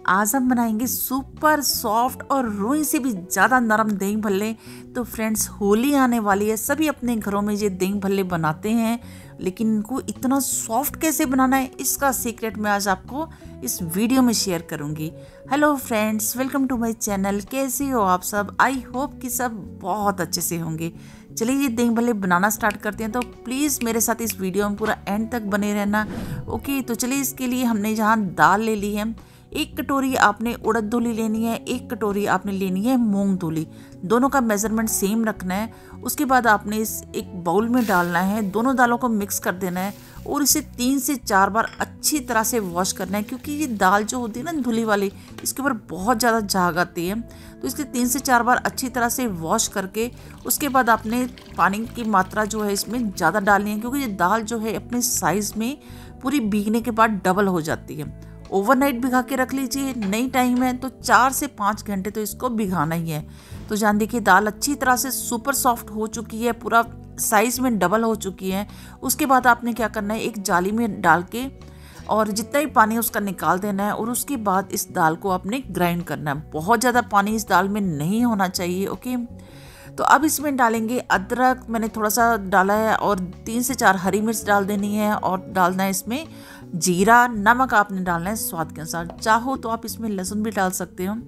आज हम बनाएंगे सुपर सॉफ्ट और रुई से भी ज़्यादा नरम दही भल्ले। तो फ्रेंड्स, होली आने वाली है, सभी अपने घरों में ये दही भल्ले बनाते हैं, लेकिन इनको इतना सॉफ्ट कैसे बनाना है, इसका सीक्रेट मैं आज आपको इस वीडियो में शेयर करूंगी। Hello friends, welcome to my channel. कैसे हो आप सब? आई होप कि सब बहुत अच्छे से होंगे। चलिए ये दही भल्ले बनाना स्टार्ट करते हैं, तो प्लीज़ मेरे साथ इस वीडियो में पूरा एंड तक बने रहना। ओके, तो चलिए इसके लिए हमने यहाँ दाल ले ली है। 1 कटोरी आपने उड़द धुली लेनी है, 1 कटोरी आपने लेनी है मूंग धुली। दोनों का मेजरमेंट सेम रखना है। उसके बाद आपने इस एक बाउल में डालना है, दोनों दालों को मिक्स कर देना है और इसे 3 से 4 बार अच्छी तरह से वॉश करना है, क्योंकि ये दाल जो होती है ना धुली वाली, इसके ऊपर बहुत ज़्यादा झाग आती है। तो इसके 3 से 4 बार अच्छी तरह से वॉश करके उसके बाद आपने पानी की मात्रा जो है इसमें ज़्यादा डालनी है, क्योंकि ये दाल जो है अपने साइज़ में पूरी भीगने के बाद डबल हो जाती है। ओवरनाइट भिगा के रख लीजिए, नहीं टाइम है तो 4 से 5 घंटे तो इसको भिगाना ही है। तो जान देखिए दाल अच्छी तरह से सुपर सॉफ्ट हो चुकी है, पूरा साइज में डबल हो चुकी है। उसके बाद आपने क्या करना है, एक जाली में डाल के और जितना ही पानी उसका निकाल देना है और उसके बाद इस दाल को आपने ग्राइंड करना है। बहुत ज़्यादा पानी इस दाल में नहीं होना चाहिए। ओके, तो अब इसमें डालेंगे अदरक, मैंने थोड़ा सा डाला है, और 3 से 4 हरी मिर्च डाल देनी है और डालना है इसमें जीरा। नमक आपने डालना है स्वाद के अनुसार, चाहो तो आप इसमें लहसुन भी डाल सकते हो।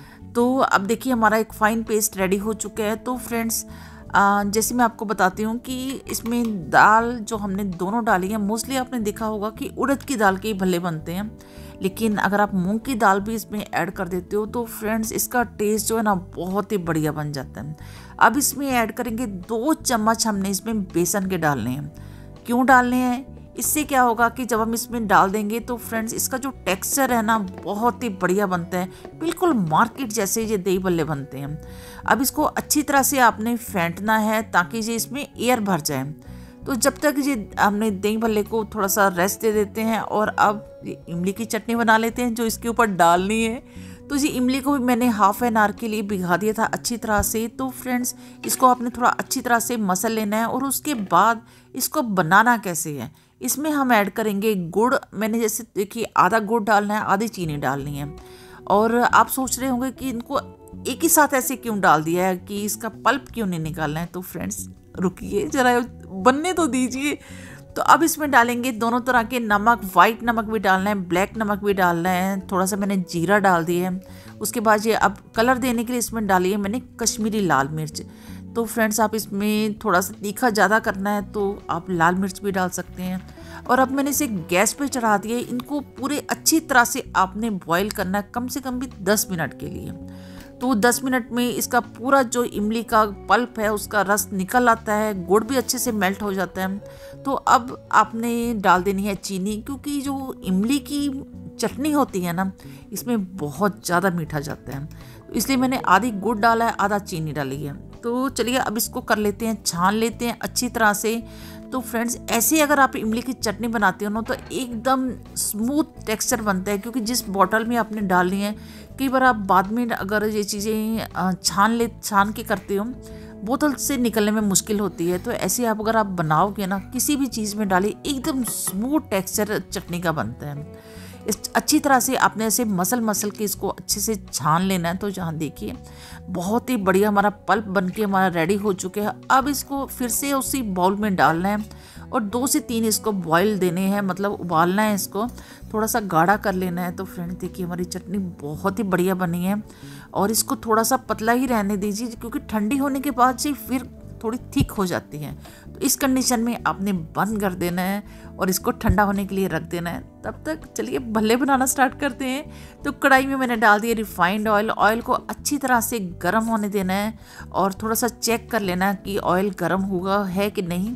तो अब देखिए हमारा एक फाइन पेस्ट रेडी हो चुका है। तो फ्रेंड्स, जैसे मैं आपको बताती हूँ कि इसमें दाल जो हमने दोनों डाली है, मोस्टली आपने देखा होगा कि उड़द की दाल के ही भल्ले बनते हैं, लेकिन अगर आप मूंग की दाल भी इसमें ऐड कर देते हो तो फ्रेंड्स इसका टेस्ट जो है ना बहुत ही बढ़िया बन जाता है। अब इसमें ऐड करेंगे 2 चम्मच हमने इसमें बेसन के डालने हैं। क्यों डालने हैं? इससे क्या होगा कि जब हम इसमें डाल देंगे तो फ्रेंड्स इसका जो टेक्सचर है ना बहुत ही बढ़िया बनता है, बिल्कुल मार्केट जैसे ये दही भल्ले बनते हैं। अब इसको अच्छी तरह से आपने फेंटना है ताकि ये इसमें एयर भर जाए। तो जब तक ये हमने दही भल्ले को थोड़ा सा रेस्ट दे देते हैं, और अब इमली की चटनी बना लेते हैं जो इसके ऊपर डालनी है। तो ये इमली को भी मैंने हाफ एन आवर के लिए भिगा दिया था अच्छी तरह से। तो फ्रेंड्स, इसको आपने थोड़ा अच्छी तरह से मसल लेना है और उसके बाद इसको बनाना कैसे है, इसमें हम ऐड करेंगे गुड़। मैंने जैसे देखिए आधा गुड़ डालना है, आधी चीनी डालनी है। और आप सोच रहे होंगे कि इनको एक ही साथ ऐसे क्यों डाल दिया है, कि इसका पल्प क्यों नहीं निकालना है। तो फ्रेंड्स रुकिए जरा, बनने तो दीजिए। तो अब इसमें डालेंगे दोनों तरह के नमक, वाइट नमक भी डालना है, ब्लैक नमक भी डालना है, थोड़ा सा मैंने जीरा डाल दिया है। उसके बाद ये अब कलर देने के लिए इसमें डाली है मैंने कश्मीरी लाल मिर्च। तो फ्रेंड्स, आप इसमें थोड़ा सा तीखा ज़्यादा करना है तो आप लाल मिर्च भी डाल सकते हैं। और अब मैंने इसे गैस पे चढ़ा दिया है। इनको पूरे अच्छी तरह से आपने बॉईल करना है, कम से कम भी 10 मिनट के लिए। तो 10 मिनट में इसका पूरा जो इमली का पल्प है उसका रस निकल आता है, गुड़ भी अच्छे से मेल्ट हो जाता है। तो अब आपने डाल देनी है चीनी, क्योंकि जो इमली की चटनी होती है ना, इसमें बहुत ज़्यादा मीठा जाता है, तो इसलिए मैंने आधी गुड़ डाला है, आधा चीनी डाली है। तो चलिए अब इसको कर लेते हैं, छान लेते हैं अच्छी तरह से। तो फ्रेंड्स, ऐसे अगर आप इमली की चटनी बनाते हो ना तो एकदम स्मूथ टेक्सचर बनता है, क्योंकि जिस बॉटल में आपने डालनी है, कई बार आप बाद में अगर ये चीज़ें छान के करते हो, बोतल से निकलने में मुश्किल होती है। तो ऐसे आप अगर आप बनाओगे ना, किसी भी चीज़ में डालिए, एकदम स्मूथ टेक्सचर चटनी का बनता है। इस अच्छी तरह से आपने ऐसे मसल के इसको अच्छे से छान लेना है। तो जहाँ देखिए बहुत ही बढ़िया हमारा पल्प बनके हमारा रेडी हो चुके हैं। अब इसको फिर से उसी बाउल में डालना है और 2 से 3 इसको बॉईल देने हैं, मतलब उबालना है, इसको थोड़ा सा गाढ़ा कर लेना है। तो फ्रेंड देखिए हमारी चटनी बहुत ही बढ़िया बनी है, और इसको थोड़ा सा पतला ही रहने दीजिए, क्योंकि ठंडी होने के बाद से फिर थोड़ी थिक हो जाती है। तो इस कंडीशन में आपने बंद कर देना है और इसको ठंडा होने के लिए रख देना है। तब तक चलिए भल्ले बनाना स्टार्ट करते हैं। तो कढ़ाई में मैंने डाल दिया रिफाइंड ऑयल। ऑयल को अच्छी तरह से गर्म होने देना है और थोड़ा सा चेक कर लेना है कि ऑयल गर्म हुआ है कि नहीं।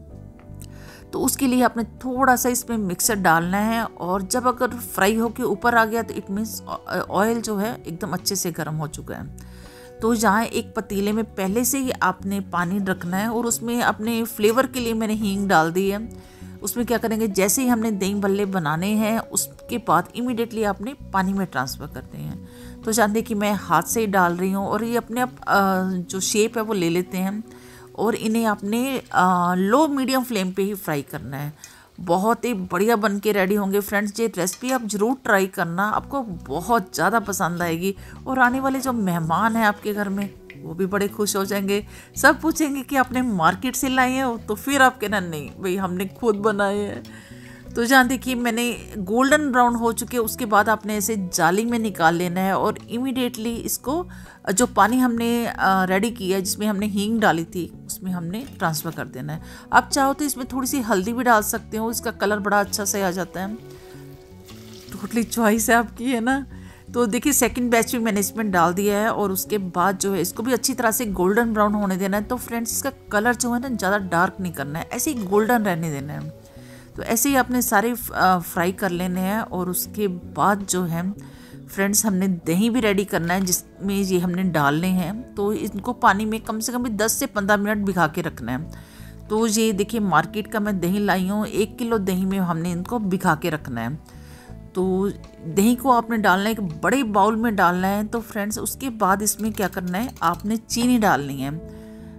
तो उसके लिए आपने थोड़ा सा इसमें मिक्सर डालना है, और जब अगर फ्राई होके ऊपर आ गया तो इट मीन्स ऑयल जो है एकदम अच्छे से गर्म हो चुका है। तो जहाँ एक पतीले में पहले से ही आपने पानी रखना है और उसमें अपने फ्लेवर के लिए मैंने हींग डाल दी है। उसमें क्या करेंगे, जैसे ही हमने दही भल्ले बनाने हैं उसके बाद इमीडिएटली आपने पानी में ट्रांसफ़र करते हैं। तो जानते कि मैं हाथ से ही डाल रही हूँ, और ये अपने आप जो शेप है वो ले लेते हैं, और इन्हें आपने लो मीडियम फ्लेम पे ही फ्राई करना है। बहुत ही बढ़िया बन के रेडी होंगे फ्रेंड्स। ये रेसिपी आप ज़रूर ट्राई करना, आपको बहुत ज़्यादा पसंद आएगी और आने वाले जो मेहमान हैं आपके घर में वो भी बड़े खुश हो जाएंगे। सब पूछेंगे कि आपने मार्केट से लाई है, तो फिर आप कहना नहीं भाई हमने खुद बनाए हैं। तो जहाँ देखिए मैंने गोल्डन ब्राउन हो चुके, उसके बाद आपने इसे जाली में निकाल लेना है और इमीडिएटली इसको जो पानी हमने रेडी किया है जिसमें हमने हींग डाली थी उसमें हमने ट्रांसफ़र कर देना है। आप चाहो तो इसमें थोड़ी सी हल्दी भी डाल सकते हो, इसका कलर बड़ा अच्छा से आ जाता है। टोटली चॉइस है आपकी, है ना। तो देखिए सेकंड बैच भी मैंने इसमें डाल दिया है और उसके बाद जो है इसको भी अच्छी तरह से गोल्डन ब्राउन होने देना है। तो फ्रेंड्स इसका कलर जो है ना ज़्यादा डार्क नहीं करना है, ऐसे ही गोल्डन रहने देना है। तो ऐसे ही आपने सारे फ्राई कर लेने हैं और उसके बाद जो है फ्रेंड्स हमने दही भी रेडी करना है जिसमें ये हमने डालने हैं। तो इनको पानी में कम से कम 10 से 15 मिनट भिगा के रखना है। तो ये देखिए मार्केट का मैं दही लाई हूँ, 1 किलो दही में हमने इनको भिगा के रखना है। तो दही को आपने डालना है, एक बड़े बाउल में डालना है। तो फ्रेंड्स उसके बाद इसमें क्या करना है, आपने चीनी डालनी है।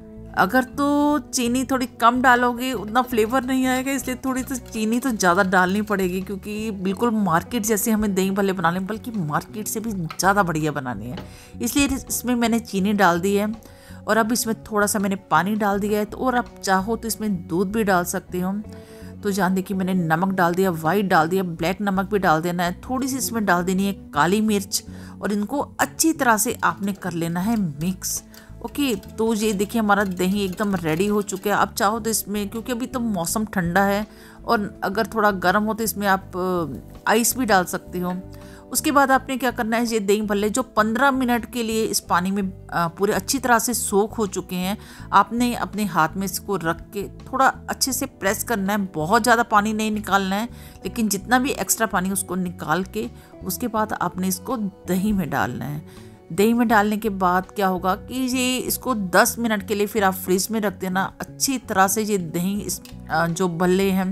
अगर तो चीनी थोड़ी कम डालोगे उतना फ्लेवर नहीं आएगा, इसलिए थोड़ी तो चीनी तो ज़्यादा डालनी पड़ेगी क्योंकि बिल्कुल मार्केट जैसे हमें दही भल्ले बनाने, बल्कि मार्केट से भी ज़्यादा बढ़िया बनानी है, इसलिए इसमें मैंने चीनी डाल दी है। और अब इसमें थोड़ा सा मैंने पानी डाल दिया है। तो और आप चाहो तो इसमें दूध भी डाल सकते हो। तो जान देखिए मैंने नमक डाल दिया, वाइट डाल दिया, ब्लैक नमक भी डाल देना है, थोड़ी सी इसमें डाल देनी है काली मिर्च और इनको अच्छी तरह से आपने कर लेना है मिक्स। ओके, तो ये देखिए हमारा दही एकदम रेडी हो चुका है। आप चाहो तो इसमें, क्योंकि अभी तो मौसम ठंडा है और अगर थोड़ा गर्म हो तो इसमें आप आइस भी डाल सकते हो। उसके बाद आपने क्या करना है, ये दही भल्ले जो 15 मिनट के लिए इस पानी में पूरे अच्छी तरह से सोख हो चुके हैं, आपने अपने हाथ में इसको रख के थोड़ा अच्छे से प्रेस करना है। बहुत ज़्यादा पानी नहीं निकालना है, लेकिन जितना भी एक्स्ट्रा पानी उसको निकाल के उसके बाद आपने इसको दही में डालना है। दही में डालने के बाद क्या होगा कि ये इसको 10 मिनट के लिए फिर आप फ्रिज में रख देना। अच्छी तरह से ये दही इस जो भल्ले हैं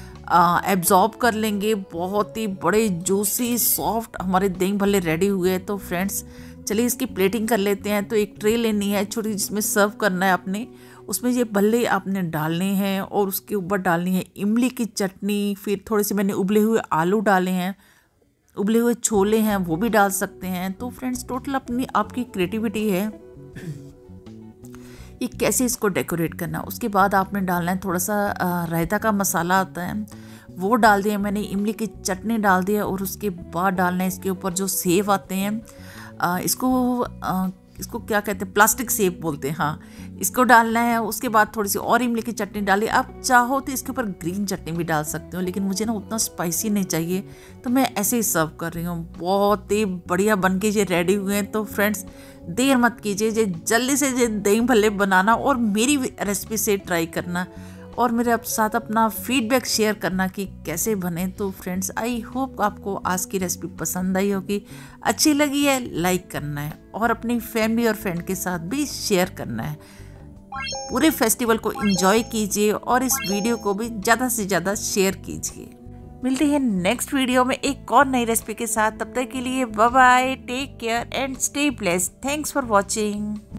एब्जॉर्ब कर लेंगे। बहुत ही बड़े जूसी सॉफ्ट हमारे दही भल्ले रेडी हुए हैं। तो फ्रेंड्स चलिए इसकी प्लेटिंग कर लेते हैं। तो एक ट्रे लेनी है छोटी जिसमें सर्व करना है आपने, उसमें ये भल्ले आपने डालने हैं और उसके ऊपर डालनी है इमली की चटनी। फिर थोड़े से मैंने उबले हुए आलू डाले हैं, उबले हुए छोले हैं वो भी डाल सकते हैं। तो फ्रेंड्स टोटल अपनी आपकी क्रिएटिविटी है ये कैसे इसको डेकोरेट करना। उसके बाद आपने डालना है थोड़ा सा रायता का मसाला आता है वो डाल दिया मैंने, इमली की चटनी डाल दिया और उसके बाद डालना है इसके ऊपर जो सेव आते हैं, इसको क्या कहते हैं, प्लास्टिक सेव बोलते हैं, हाँ, इसको डालना है। उसके बाद थोड़ी सी और इमली की चटनी डाली। आप चाहो तो इसके ऊपर ग्रीन चटनी भी डाल सकते हो, लेकिन मुझे ना उतना स्पाइसी नहीं चाहिए तो मैं ऐसे ही सर्व कर रही हूँ। बहुत ही बढ़िया बन के ये रेडी हुए हैं। तो फ्रेंड्स देर मत कीजिए, ये जल्दी से ये दही भल्ले बनाना और मेरी रेसिपी से ट्राई करना और मेरे साथ अपना फीडबैक शेयर करना कि कैसे बने। तो फ्रेंड्स आई होप आपको आज की रेसिपी पसंद आई होगी, अच्छी लगी है लाइक करना है और अपनी फैमिली और फ्रेंड के साथ भी शेयर करना है। पूरे फेस्टिवल को एंजॉय कीजिए और इस वीडियो को भी ज़्यादा से ज़्यादा शेयर कीजिए। मिलते हैं नेक्स्ट वीडियो में एक और नई रेसिपी के साथ। तब तक के लिए bye bye, take care and stay blessed. Thanks for watching.